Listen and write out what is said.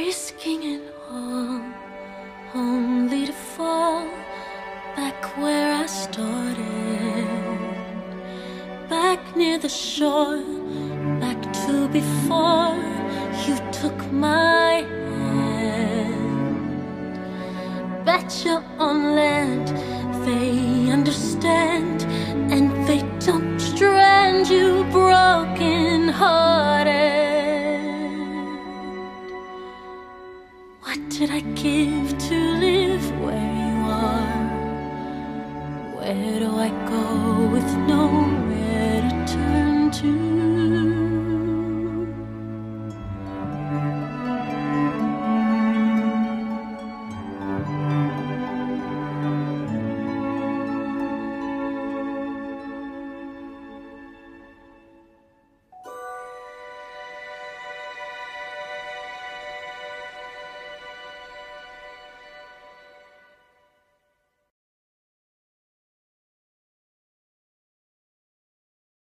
risking it all, only to fall back where I started, back near the shore, back to before you took my hand. Betcha on land they understand, and they don't strand you broken hearted. What did I give to live where you are? Where do I go with nowhere to turn to?